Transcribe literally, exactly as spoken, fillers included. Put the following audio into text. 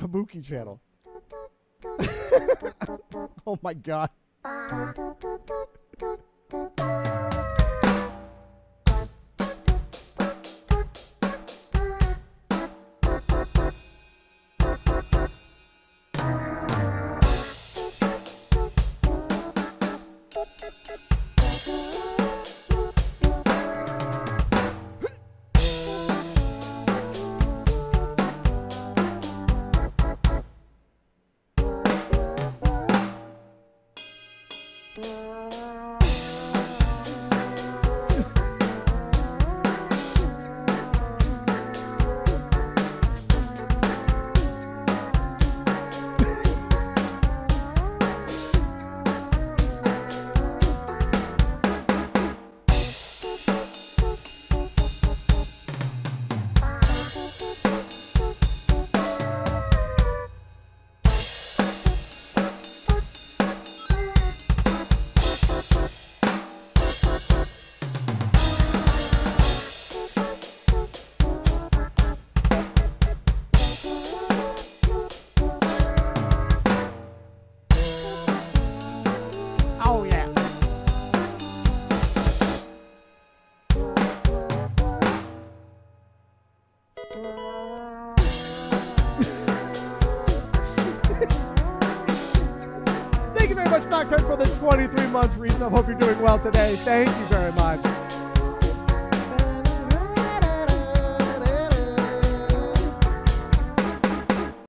Fubuki channel. Oh my god. For the twenty-three months resub. Hope you're doing well today. Thank you very much.